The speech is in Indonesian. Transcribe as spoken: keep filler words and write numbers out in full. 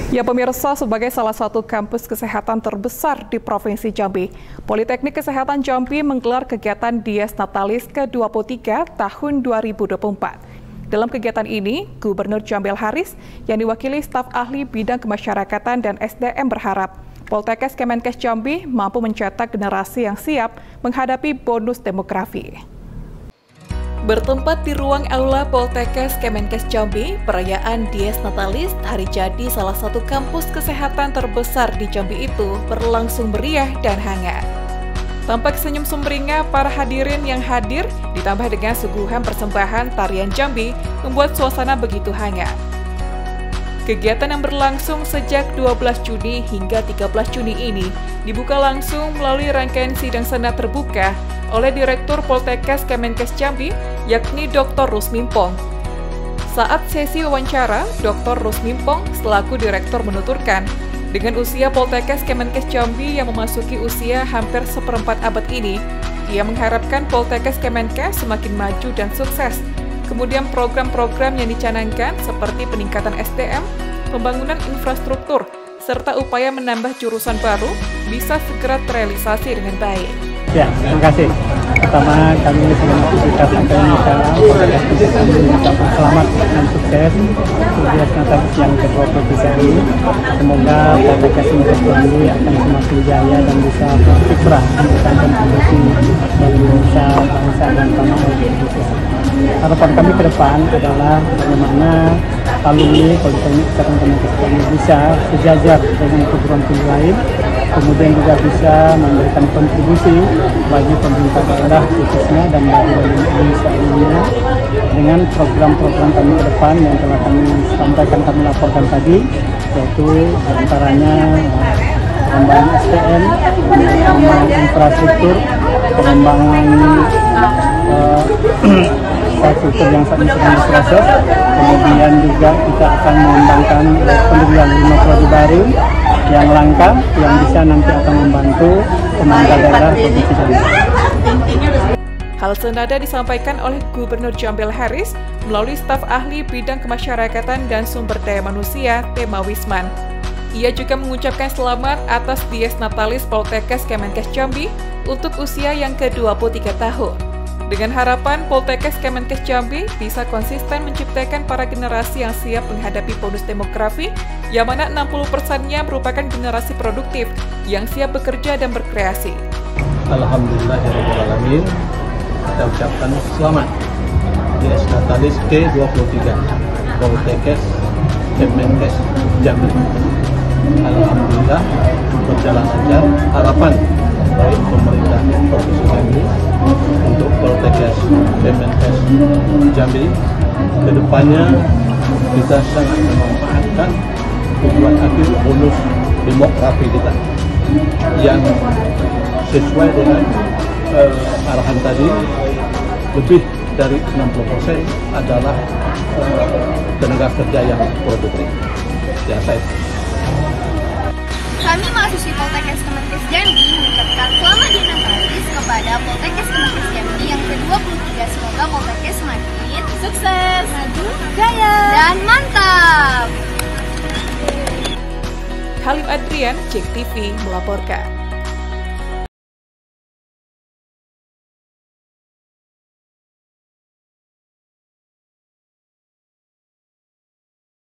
Ya pemirsa, sebagai salah satu kampus kesehatan terbesar di Provinsi Jambi, Politeknik Kesehatan Jambi menggelar kegiatan Dies Natalis ke dua puluh tiga tahun dua ribu dua puluh empat. Dalam kegiatan ini, Gubernur Jambi Haris yang diwakili staf ahli bidang kemasyarakatan dan S D M berharap Poltekkes Kemenkes Jambi mampu mencetak generasi yang siap menghadapi bonus demografi. Bertempat di ruang aula Poltekkes Kemenkes Jambi, perayaan Dies Natalis, hari jadi salah satu kampus kesehatan terbesar di Jambi itu berlangsung meriah dan hangat. Tampak senyum sumringah para hadirin yang hadir, ditambah dengan suguhan persembahan tarian Jambi, membuat suasana begitu hangat. Kegiatan yang berlangsung sejak dua belas Juni hingga tiga belas Juni ini dibuka langsung melalui rangkaian sidang senat terbuka oleh Direktur Poltekkes Kemenkes Jambi, yakni Doktor Rusmimpong. Saat sesi wawancara, Doktor Rusmimpong selaku Direktur menuturkan, dengan usia Poltekkes Kemenkes Jambi yang memasuki usia hampir seperempat abad ini, ia mengharapkan Poltekkes Kemenkes semakin maju dan sukses. Kemudian program-program yang dicanangkan seperti peningkatan S D M, pembangunan infrastruktur, serta upaya menambah jurusan baru bisa segera terrealisasi dengan baik. Ya, terima kasih. Pertama, kami ingin mengucapkan Poltekkes kami mengucapkan selamat dan sukses Dies Natalis yang ke dua puluh tiga ini. Semoga Poltekkes Jambi akan semakin jaya dan bisa berkiprah memberikan kontribusi bagi Indonesia, bangsa dan tanah air. Harapan kami ke depan adalah bagaimana alumni Politeknik Kesehatan Kemenkes Jambi bisa sejajar dengan perguruan tinggi lain, kemudian juga bisa memberikan kontribusi bagi pemerintah daerah khususnya dan bagi Indonesia umumnya dengan program-program kami ke depan yang telah kami sampaikan, kami laporkan tadi, yaitu antaranya pengembangan S D M, pengembangan infrastruktur, pengembangan uh, infrastruktur yang saat ini sedang diproses, kemudian juga kita akan mengembangkan pendirian lima prodi baru yang langka yang bisa nanti akan membantu pemerintah daerah Provinsi Jambi. Hal senada disampaikan oleh Gubernur Jambi Haris melalui staf ahli bidang kemasyarakatan dan sumber daya manusia Tema Wisman. Ia juga mengucapkan selamat atas Dies Natalis Poltekkes Kemenkes Jambi untuk usia yang ke dua puluh tiga tahun. Dengan harapan Poltekkes Kemenkes Jambi bisa konsisten menciptakan para generasi yang siap menghadapi bonus demografi, yang mana enam puluh persennya merupakan generasi produktif yang siap bekerja dan berkreasi. Alhamdulillahirrahmanirrahim, kita ucapkan selamat Dies Natalis ke dua puluh tiga Poltekkes Kemenkes Jambi. Alhamdulillah berjalan lancar. Harapan baik pemerintah Provinsi Jambi untuk Poltekkes Kemenkes Jambi kedepannya kita sangat memanfaatkan tujuan akhir bonus demografi kita yang sesuai dengan uh, arahan tadi, lebih dari enam puluh persen adalah uh, tenaga kerja yang produktif. Ya, saya Kami mahasiswi Poltekkes Kemenkes Jambi mengucapkan selamat Dies Natalis kepada Poltekkes Kemenkes Jambi yang ke dua puluh tiga. Semoga Poltekkes semakin sukses, maju, jaya, dan mantap. Halim Adrian, Cek T V melaporkan.